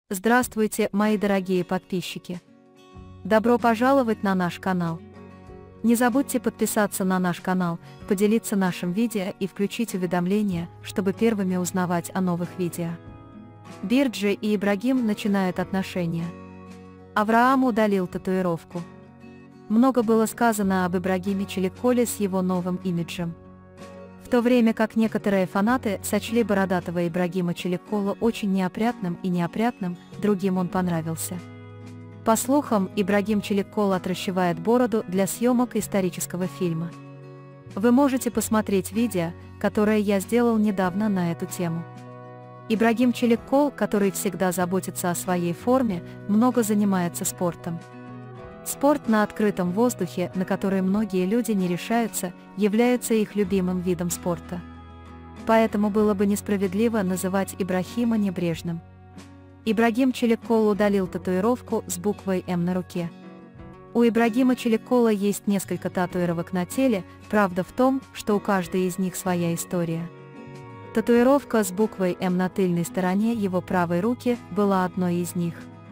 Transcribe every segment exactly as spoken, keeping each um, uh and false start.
Здравствуйте, мои дорогие подписчики! Добро пожаловать на наш канал! Не забудьте подписаться на наш канал, поделиться нашим видео и включить уведомления, чтобы первыми узнавать о новых видео. Бирджи и Ибрагим начинают отношения. Авраам удалил татуировку. Много было сказано об Ибрагиме Челиколе с его новым имиджем. В то время как некоторые фанаты сочли бородатого Ибрагима Челикола очень неопрятным и неопрятным, другим он понравился. По слухам, Ибрагим Челикол отращивает бороду для съемок исторического фильма. Вы можете посмотреть видео, которое я сделал недавно на эту тему. Ибрагим Челикол, который всегда заботится о своей форме, много занимается спортом. Спорт на открытом воздухе, на который многие люди не решаются, является их любимым видом спорта. Поэтому было бы несправедливо называть Ибрахима небрежным. Ибрагим Челикол удалил татуировку с буквой «М» на руке. У Ибрагима Челикола есть несколько татуировок на теле, правда в том, что у каждой из них своя история. Татуировка с буквой «М» на тыльной стороне его правой руки была одной из них.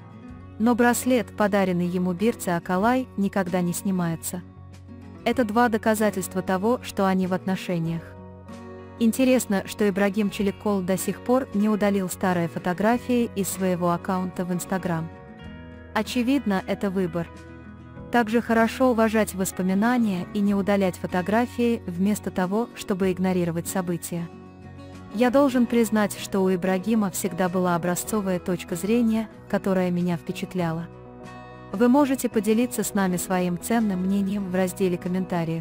Но браслет, подаренный ему Бирце Акалай, никогда не снимается. Это два доказательства того, что они в отношениях. Интересно, что Ибрагим Челикол до сих пор не удалил старые фотографии из своего аккаунта в Инстаграм. Очевидно, это выбор. Также хорошо уважать воспоминания и не удалять фотографии, вместо того, чтобы игнорировать события. Я должен признать, что у Ибрагима всегда была образцовая точка зрения, которая меня впечатляла. Вы можете поделиться с нами своим ценным мнением в разделе комментариев.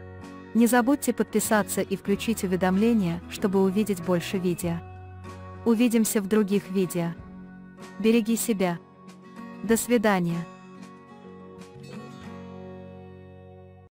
Не забудьте подписаться и включить уведомления, чтобы увидеть больше видео. Увидимся в других видео. Береги себя. До свидания.